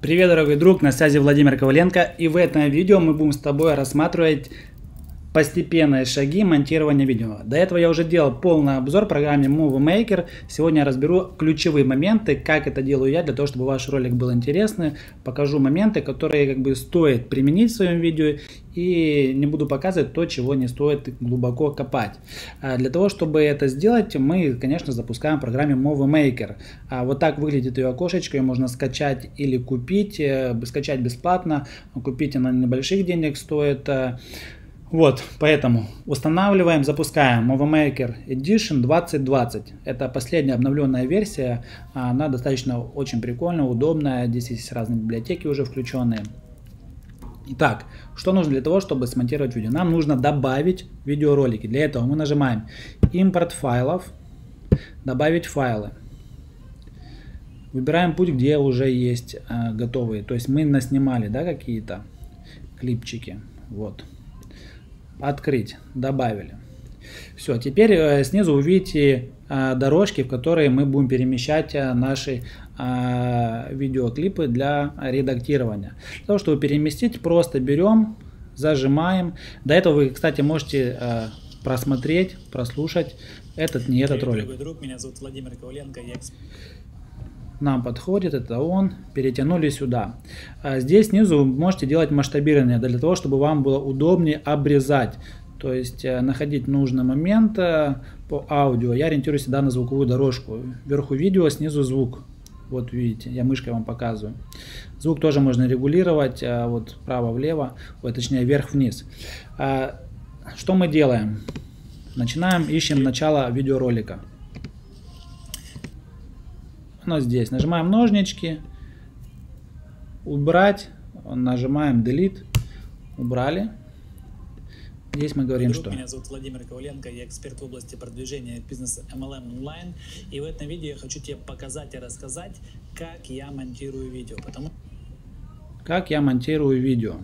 Привет, дорогой друг, на связи Владимир Коваленко, и в этом видео мы будем с тобой рассматривать постепенные шаги монтирования видео. До этого я уже делал полный обзор программе Movie Maker. Сегодня я разберу ключевые моменты, как это делаю я, для того, чтобы ваш ролик был интересный. Покажу моменты, которые стоит применить в своем видео, и не буду показывать то, чего не стоит глубоко копать. Для того, чтобы это сделать, мы, конечно, запускаем в программе Movie Maker. Вот так выглядит ее окошечко, ее можно скачать или купить. Скачать бесплатно, купить она небольших денег стоит. Вот, поэтому устанавливаем, запускаем Movie Maker Edition 2020. Это последняя обновленная версия. Она достаточно очень прикольная, удобная. Здесь есть разные библиотеки уже включенные. Итак, что нужно для того, чтобы смонтировать видео? Нам нужно добавить видеоролики. Для этого мы нажимаем импорт файлов, добавить файлы. Выбираем путь, где уже есть готовые. То есть мы наснимали, да, какие-то клипчики. Вот. Открыть, добавили. Все, теперь снизу увидите дорожки, в которые мы будем перемещать наши видеоклипы для редактирования. Для того, чтобы переместить, просто берем, зажимаем. До этого вы, кстати, можете просмотреть, прослушать этот ролик. Дорогой друг, меня зовут Владимир Коваленко. Нам подходит, это он, перетянули сюда. Здесь снизу вы можете делать масштабирование, для того, чтобы вам было удобнее обрезать. То есть находить нужный момент по аудио. Я ориентируюсь всегда на звуковую дорожку. Вверху видео, снизу звук. Вот видите, я мышкой вам показываю. Звук тоже можно регулировать, вот вправо-влево, точнее вверх-вниз. Что мы делаем? Начинаем, ищем начало видеоролика. Оно здесь. Нажимаем ножнички, убрать, нажимаем Delete, убрали. Здесь мы говорим, что... Меня зовут Владимир Коваленко, я эксперт в области продвижения бизнеса MLM онлайн. И в этом видео я хочу тебе показать и рассказать, как я монтирую видео. Как я монтирую видео.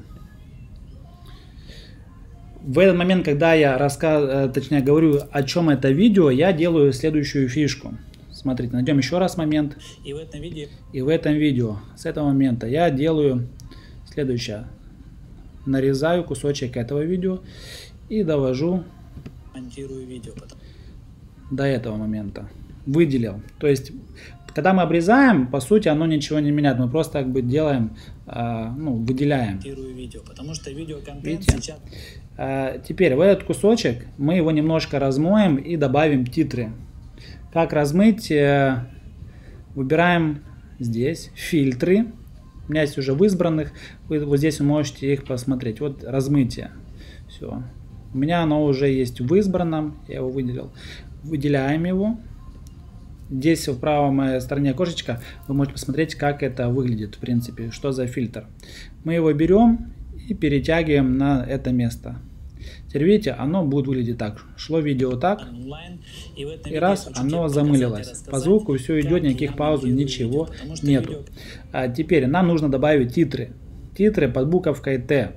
В этот момент, когда я говорю, о чем это видео, я делаю следующую фишку. Смотрите, найдем еще раз момент. И в этом видео с этого момента я делаю следующее. Нарезаю кусочек этого видео и довожу монтирую видео до этого момента. Выделил. То есть, когда мы обрезаем, по сути, оно ничего не меняет. Мы просто делаем, выделяем. Монтирую видео, потому что видеоконтент сейчас... Теперь в этот кусочек мы его немножко размоем и добавим титры. Как размыть? Выбираем здесь фильтры. У меня есть уже в избранных. Вот здесь вы можете их посмотреть. Вот размытие. Все. У меня оно уже есть в избранном. Я его выделил. Выделяем его. Здесь в правой стороне окошечка вы можете посмотреть, как это выглядит. В принципе, что за фильтр. Мы его берем и перетягиваем на это место. Теперь видите, оно будет выглядеть так. Шло видео так. И раз оно замылилось. По звуку все идет, никаких пауз, ничего нету. Теперь нам нужно добавить титры. Титры под буковкой Т.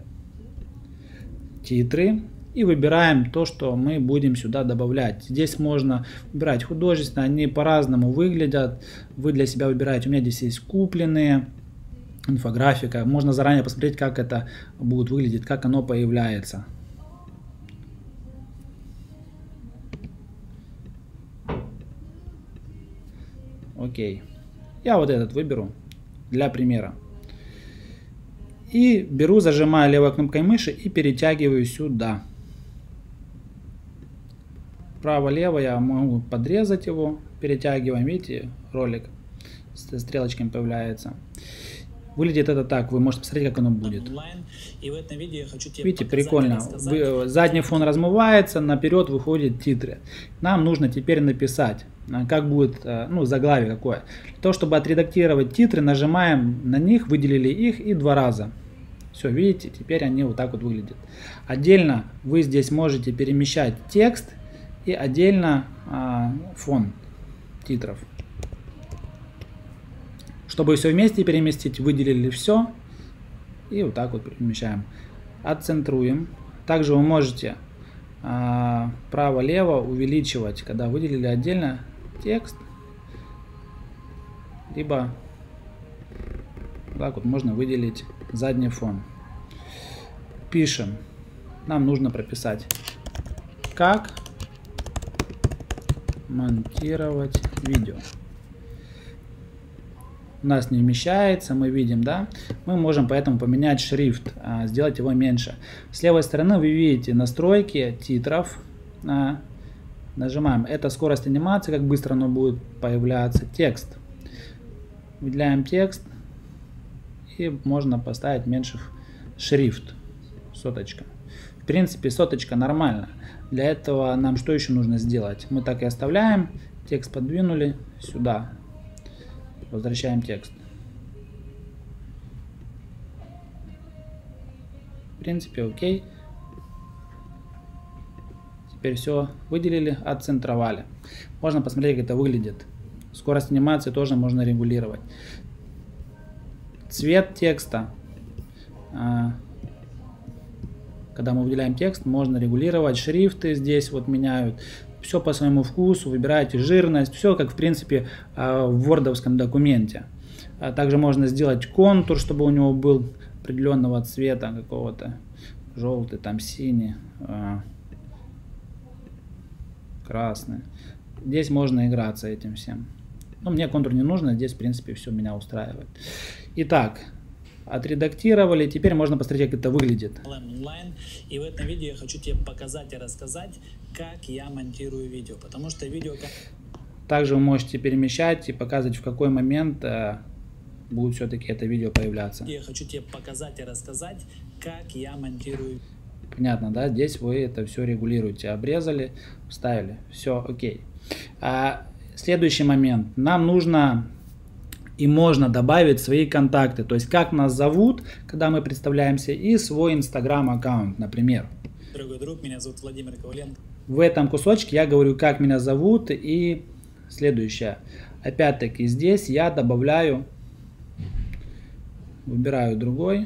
Титры. И выбираем то, что мы будем сюда добавлять. Здесь можно выбирать художественно, они по-разному выглядят. Вы для себя выбираете. У меня здесь есть купленные. Инфографика. Можно заранее посмотреть, как это будет выглядеть, как оно появляется. Окей. Я вот этот выберу для примера. И беру, зажимаю левой кнопкой мыши и перетягиваю сюда. Право-лево я могу подрезать его. Перетягиваем, видите, ролик с стрелочками появляется. Выглядит это так, вы можете посмотреть, как оно будет. И в этом видео я хочу тебе видите, прикольно. Задний фон размывается, наперед выходят титры. Нам нужно теперь написать, как будет, заглавие какое. Для того, чтобы отредактировать титры, нажимаем на них, выделили их и 2 раза. Все, видите, теперь они вот так вот выглядят. Отдельно вы здесь можете перемещать текст и отдельно фон титров. Чтобы все вместе переместить, выделили все и вот так вот перемещаем. Отцентруем. Также вы можете право-лево увеличивать, когда выделили отдельно текст, либо Так вот можно выделить задний фон. Пишем. Нам нужно прописать, как монтировать видео. У нас не вмещается, мы видим, да? Мы можем поэтому поменять шрифт, сделать его меньше. С левой стороны вы видите настройки титров. Нажимаем. Это скорость анимации, как быстро оно будет появляться. Текст. Выделяем текст. И можно поставить меньше шрифт. Соточка. В принципе, соточка нормально. Для этого нам что еще нужно сделать? Мы так и оставляем. Текст подвинули сюда. Возвращаем текст. В принципе, окей. Теперь все выделили, отцентровали. Можно посмотреть, как это выглядит. Скорость анимации тоже можно регулировать. Цвет текста. Когда мы выделяем текст, можно регулировать. Шрифты здесь вот меняют. Все по своему вкусу, выбираете жирность, все как в принципе в вордовском документе. Также можно сделать контур, чтобы у него был определенного цвета, какого-то желтый, там синий, красный. Здесь можно играться этим всем. Но мне контур не нужно, здесь в принципе все меня устраивает. Итак, отредактировали, теперь можно посмотреть, как это выглядит. И в этом видео я хочу тебе показать и рассказать, как я монтирую видео, потому что видео... Также вы можете перемещать и показывать, в какой момент будет все-таки это видео появляться. Я хочу тебе показать и рассказать, как я монтирую. Понятно, да? Здесь вы это все регулируете. Обрезали, вставили. Все, окей. Следующий момент. Нам нужно... И можно добавить свои контакты, то есть как нас зовут, когда мы представляемся, и свой Instagram аккаунт, например. Дорогой друг, меня зовут Владимир Коваленко. В этом кусочке я говорю, как меня зовут, и следующее. Опять-таки здесь я добавляю, выбираю другой,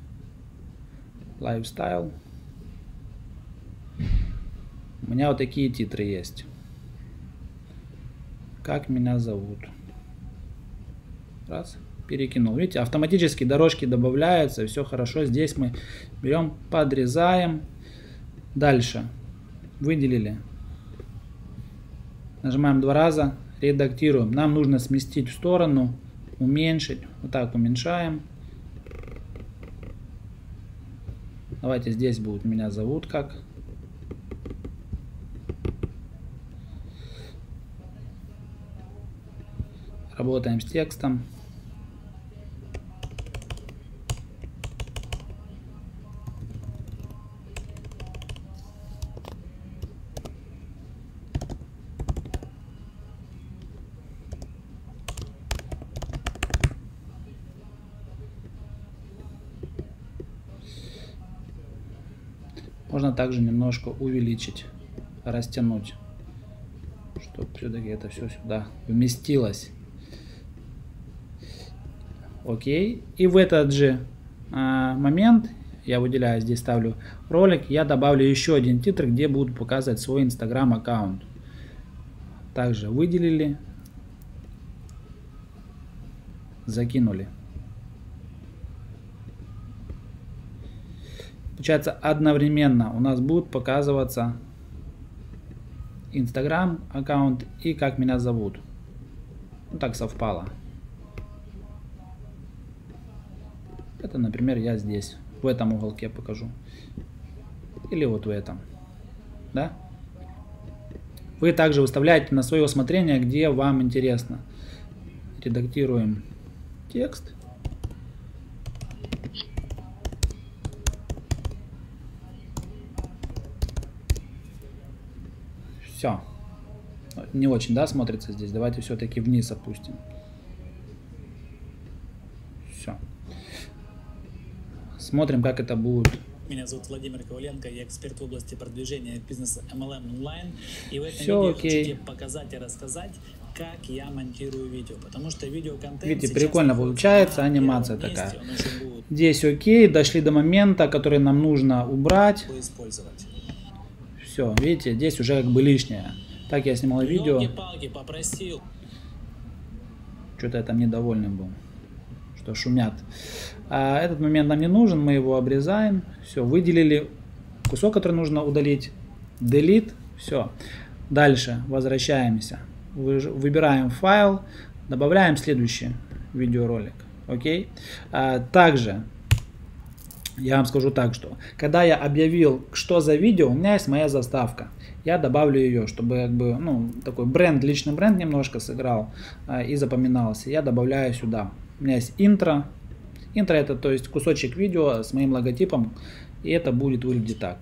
Lifestyle. У меня вот такие титры есть. Как меня зовут. Раз, перекинул. Видите, автоматически дорожки добавляются, все хорошо. Здесь мы берем, подрезаем. Дальше. Выделили. Нажимаем 2 раза, редактируем. Нам нужно сместить в сторону, уменьшить. Вот так уменьшаем. Давайте здесь будет меня зовут как. Работаем с текстом. Можно также немножко увеличить, растянуть, чтобы все-таки это все сюда вместилось. Окей. И в этот же момент я выделяю, здесь ставлю ролик, я добавлю еще один титр, где буду показывать свой Instagram аккаунт. Также выделили, закинули. Получается, одновременно у нас будут показываться Instagram аккаунт и как меня зовут. Вот так совпало. Это, например, я здесь, в этом уголке покажу. Или вот в этом. Да? Вы также выставляете на свое усмотрение, где вам интересно. Редактируем текст. Все. Не очень, да, смотрится здесь. Давайте все-таки вниз опустим. Все. Смотрим, как это будет. Меня зовут Владимир Коваленко, я эксперт в области продвижения бизнеса MLM онлайн. И в этом Все видео окей. хочу тебе показать и рассказать, как я монтирую видео. Потому что видеоконтент... Видите, прикольно получается, анимация такая. Здесь окей, дошли до момента, который нам нужно убрать. Использовать. Все, видите, здесь уже как бы лишнее. Так я снимал видео. Палки попросил. Что-то я там недовольный был. что шумят. Этот момент нам не нужен, мы его обрезаем. Все, выделили кусок, который нужно удалить. Delete, все. Дальше возвращаемся. Выбираем файл, добавляем следующий видеоролик. Окей? Также я вам скажу так, что когда я объявил, что за видео, у меня есть моя заставка. Я добавлю ее, чтобы как бы, ну, такой бренд, личный бренд немножко сыграл и запоминался. Я добавляю сюда. У меня есть интро. Интро это, то есть, кусочек видео с моим логотипом. И это будет выглядеть так.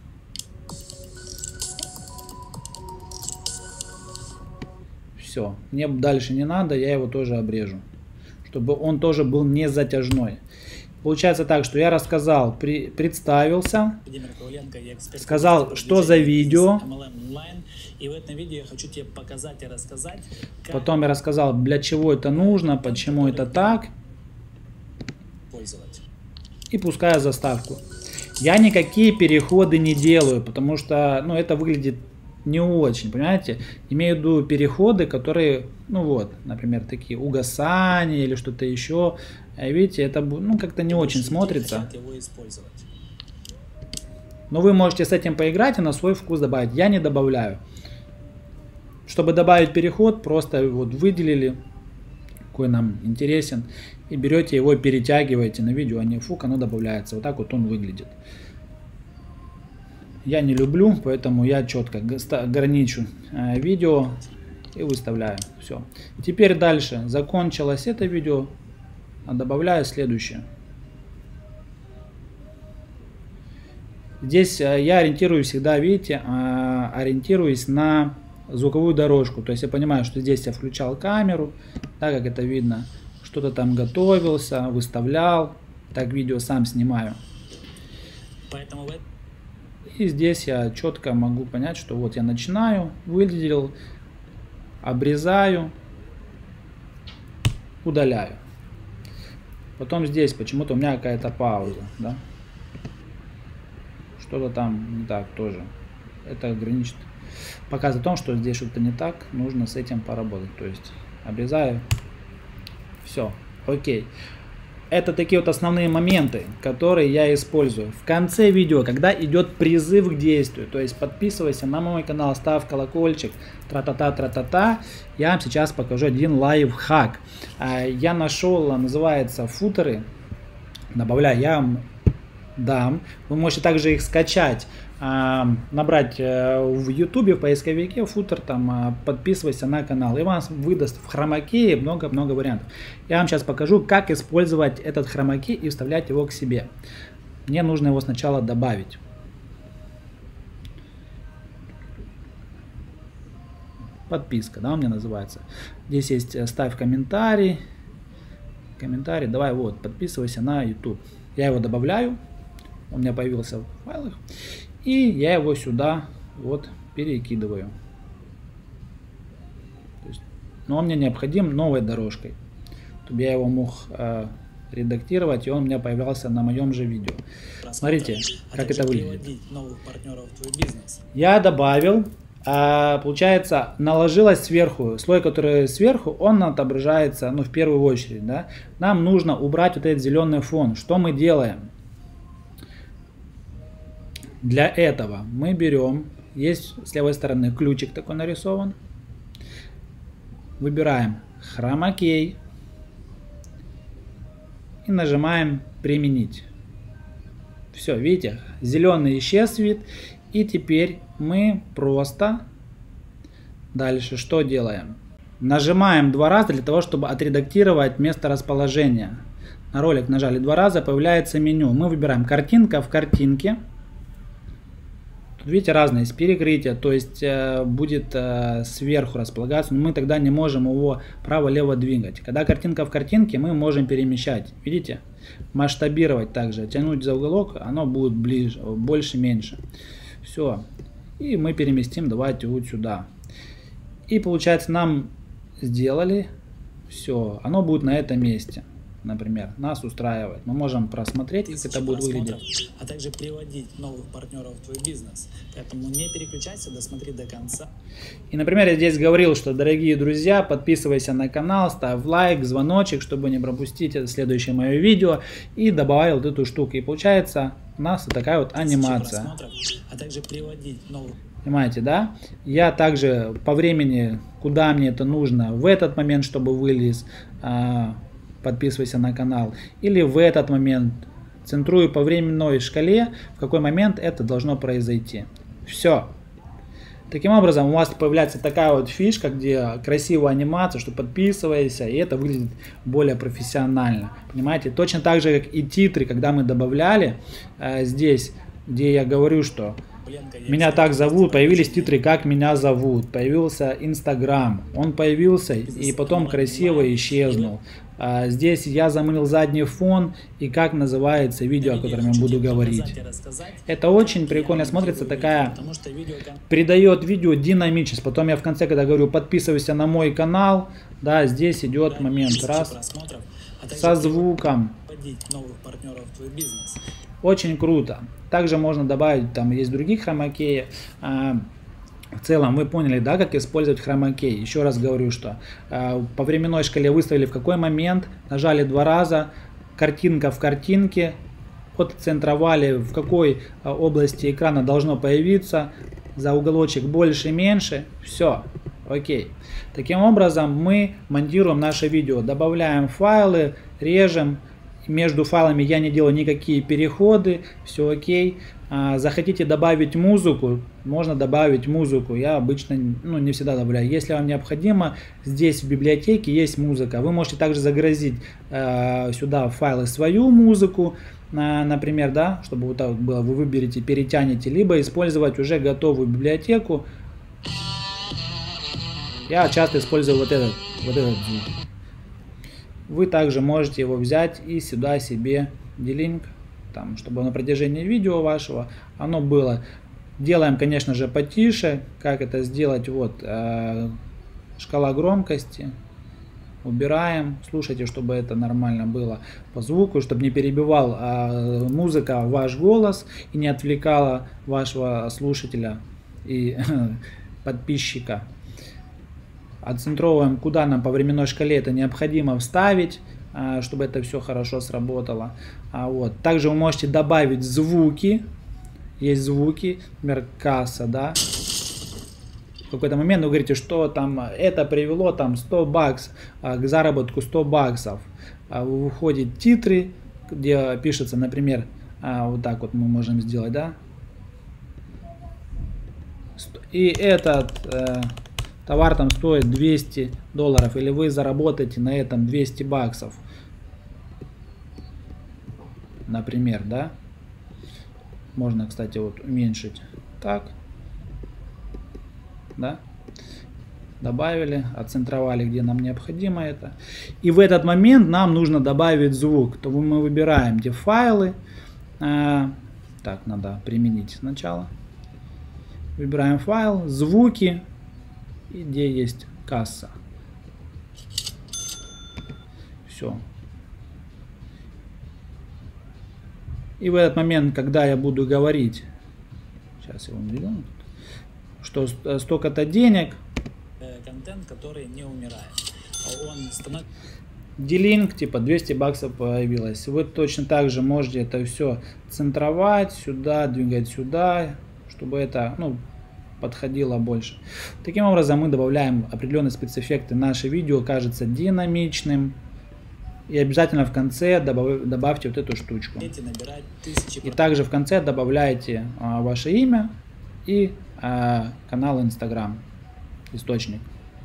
Все. Мне дальше не надо, я его тоже обрежу. Чтобы он тоже был не затяжной. Получается так, что я рассказал, представился, сказал, что за видео. И в этом видео я хочу тебе показать и рассказать. Потом я рассказал, для чего это нужно, почему это так. И пускаю заставку. Я никакие переходы не делаю, потому что, ну, это выглядит не очень, понимаете? Имею в виду переходы, которые, ну вот, например, такие угасания или что-то еще. Видите, это, ну, как-то не очень смотрится. Но вы можете с этим поиграть и на свой вкус добавить. Я не добавляю. Чтобы добавить переход, просто вот выделили, какой нам интересен, и берете его, перетягиваете на видео, а не фук, оно добавляется. Вот так вот он выглядит. Я не люблю, поэтому я четко ограничу видео и выставляю. Все. Теперь дальше. Закончилось это видео. Добавляю следующее. Здесь я ориентируюсь всегда, видите, ориентируюсь на звуковую дорожку. То есть я понимаю, что здесь я включал камеру, так как это видно, что-то там готовился, выставлял. Так видео сам снимаю. Поэтому и здесь я четко могу понять, что вот я начинаю, выделил, обрезаю, удаляю. Потом здесь почему-то у меня какая-то пауза, да? Что-то там не так тоже. Это ограничит. Показывает о том, что здесь что-то не так, нужно с этим поработать. То есть обрезаю. Все, окей. Это такие вот основные моменты, которые я использую. В конце видео, когда идет призыв к действию, то есть подписывайся на мой канал, ставь колокольчик, тра-та-та, я вам сейчас покажу один лайфхак. Я нашел, называется футеры, добавляю, я вам дам. Вы можете также их скачать, набрать в YouTube, в поисковике футер, там подписывайся на канал, и вам выдаст в хромакее много-много вариантов. Я вам сейчас покажу, как использовать этот хромакей и вставлять его к себе. Мне нужно его сначала добавить. Подписка, да, у меня называется. Здесь есть ставь комментарий. Давай, вот, подписывайся на YouTube. Я его добавляю. Он у меня появился в файлах. И я его сюда вот перекидываю. То есть, но он мне необходим новой дорожкой, чтобы я его мог редактировать, и он у меня появлялся на моем же видео. Смотрите, как это выглядит. Я добавил, получается, наложилось сверху, слой, который сверху, он отображается, ну, в первую очередь, да. Нам нужно убрать вот этот зеленый фон. Что мы делаем? Для этого мы берем, есть с левой стороны ключик такой нарисован, выбираем хромакей и нажимаем применить. Все, видите, зеленый исчез вид, и теперь мы просто дальше что делаем? Нажимаем 2 раза для того, чтобы отредактировать место расположения. На ролик нажали 2 раза, появляется меню. Мы выбираем картинка в картинке. Тут, видите, разные есть перекрытия, то есть будет сверху располагаться, но мы тогда не можем его право-лево двигать. Когда картинка в картинке, мы можем перемещать. Видите? Масштабировать также, тянуть за уголок, оно будет ближе, больше, меньше. Все. И мы переместим, давайте вот сюда. И получается, нам сделали все, оно будет на этом месте. например, нас устраивает. Мы можем просмотреть, как это будет выглядеть. А также приводить новых партнеров в твой бизнес. Поэтому не переключайся, досмотри до конца. И, например, я здесь говорил, что, дорогие друзья, подписывайся на канал, ставь лайк, звоночек, чтобы не пропустить следующее мое видео. И добавил вот эту штуку. И получается у нас вот такая вот анимация. А также приводить новых. Понимаете, да? Я также по времени, куда мне это нужно, в этот момент, чтобы вылез, подписывайся на канал. Или в этот момент, центрую по временной шкале, в какой момент это должно произойти. Все. Таким образом, у вас появляется такая вот фишка, где красивая анимация, что подписывайся, и это выглядит более профессионально. Понимаете? Точно так же, как и титры, когда мы добавляли здесь, где я говорю, что меня так зовут, появились титры, как меня зовут, появился Инстаграм, он появился и потом красиво исчезнул. Здесь я замылил задний фон и как называется видео, о котором я буду говорить. Это очень прикольно смотрится, такая, придает видео динамичность. Потом я в конце, когда говорю подписывайся на мой канал, да, здесь идет момент раз со звуком. Очень круто. Также можно добавить, там есть другие хромакеи. В целом вы поняли, да, как использовать хромакей. Еще раз говорю, что по временной шкале выставили в какой момент, нажали 2 раза, картинка в картинке, отцентровали в какой области экрана должно появиться, за уголочек больше, меньше, все, окей. Таким образом мы монтируем наше видео, добавляем файлы, режем. Между файлами я не делаю никакие переходы, все окей. Захотите добавить музыку, можно добавить музыку. Я обычно не всегда добавляю. Если вам необходимо, здесь в библиотеке есть музыка. Вы можете также загрузить сюда в файлы свою музыку, например, да, чтобы вот так было. Вы выберете, перетянете, либо использовать уже готовую библиотеку. Я часто использую вот этот звук. Вы также можете его взять и сюда себе делинк, там, чтобы на протяжении видео вашего оно было. Делаем, конечно же, потише. Как это сделать? Вот шкала громкости. Убираем. Слушайте, чтобы это нормально было по звуку, чтобы не перебивал музыка ваш голос и не отвлекала вашего слушателя и подписчика. Отцентровываем, куда нам по временной шкале это необходимо вставить, чтобы это все хорошо сработало. Вот. Также вы можете добавить звуки. Есть звуки, например, касса, да. В какой-то момент вы говорите, что там это привело там 100 баксов к заработку 100 баксов. Выходят титры, где пишется, например, вот так вот мы можем сделать, да. И этот товар там стоит $200, или вы заработаете на этом 200 баксов. Например, да. Можно, кстати, вот уменьшить. Так. Да. Добавили, отцентровали, где нам необходимо это. И в этот момент нам нужно добавить звук. То мы выбираем где файлы. Так, надо применить сначала. Выбираем файл, звуки. И где есть касса. Все. И в этот момент, когда я буду говорить, сейчас я вам введу, что столько-то денег. Контент, который не умирает. Он становится... Делинк, типа 200 баксов появилось. Вы точно так же можете это все центровать, сюда, двигать сюда, чтобы это, подходило больше. Таким образом мы добавляем определенные спецэффекты. Наше видео кажется динамичным. И обязательно в конце добавьте вот эту штучку. И также в конце добавляйте ваше имя и канал Instagram, источник.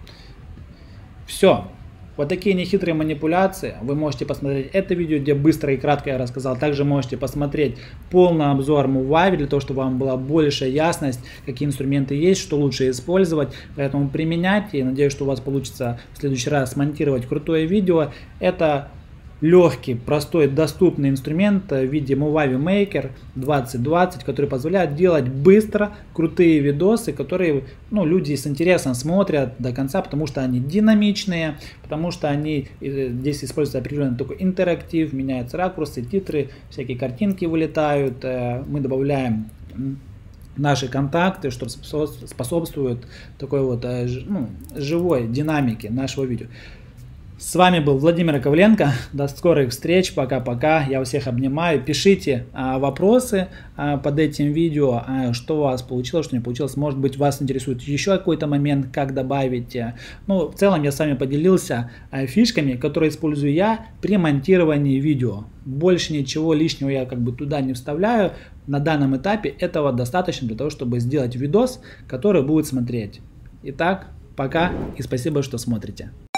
Все. Вот такие нехитрые манипуляции. Вы можете посмотреть это видео, где быстро и кратко я рассказал. Также можете посмотреть полный обзор Movavi, для того, чтобы вам была большая ясность, какие инструменты есть, что лучше использовать. Поэтому применяйте. И надеюсь, что у вас получится в следующий раз смонтировать крутое видео. Это легкий, простой, доступный инструмент в виде Movavi Maker 2020, который позволяет делать быстро крутые видосы, которые люди с интересом смотрят до конца, потому что они динамичные, потому что здесь используется определенный такой интерактив, меняются ракурсы, титры, всякие картинки вылетают, мы добавляем наши контакты, что способствует такой вот живой динамике нашего видео. С вами был Владимир Яковленко. До скорых встреч. Пока-пока. Я всех обнимаю. Пишите вопросы под этим видео, что у вас получилось, что не получилось. Может быть, вас интересует еще какой-то момент, как добавить. В целом я с вами поделился фишками, которые использую я при монтировании видео. Больше ничего лишнего я туда не вставляю. На данном этапе этого достаточно для того, чтобы сделать видос, который будет смотреть. Итак, пока и спасибо, что смотрите.